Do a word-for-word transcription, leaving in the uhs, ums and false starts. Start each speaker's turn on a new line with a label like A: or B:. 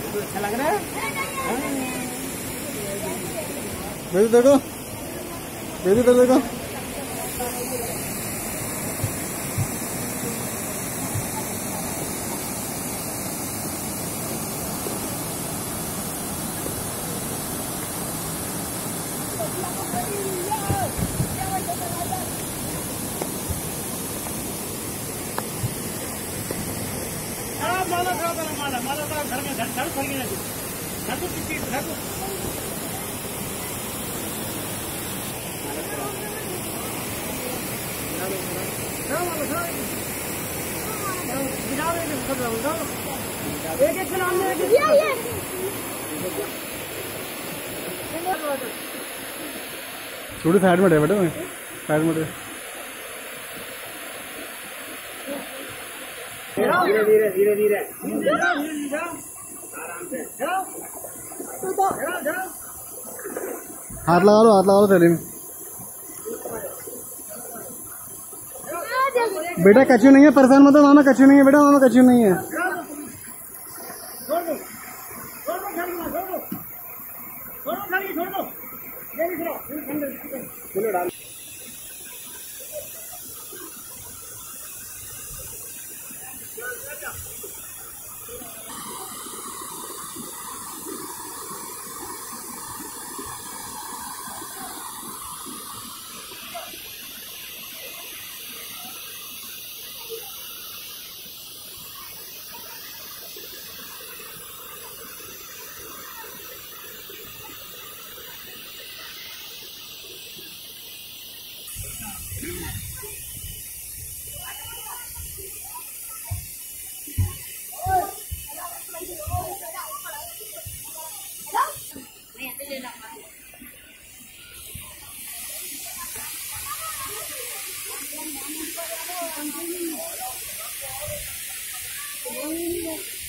A: अच्छा लग रहा है।
B: देखो देखो देखो देखो
A: माला माला माला घर में घर घर खोल के घर को किसी घर को एक एक नाम
B: थोड़ी साइड में बेटा साइड में
A: धीरे धीरे धीरे धीरे आराम से
B: हाथ लगा लो हाथ लगा लो थैली में। बेटा कच्चू नहीं है, परेशान मत हो मामा, कच्चू नहीं है बेटा, मामा कच्चू नहीं है।
A: चलो डाल
C: Thank you.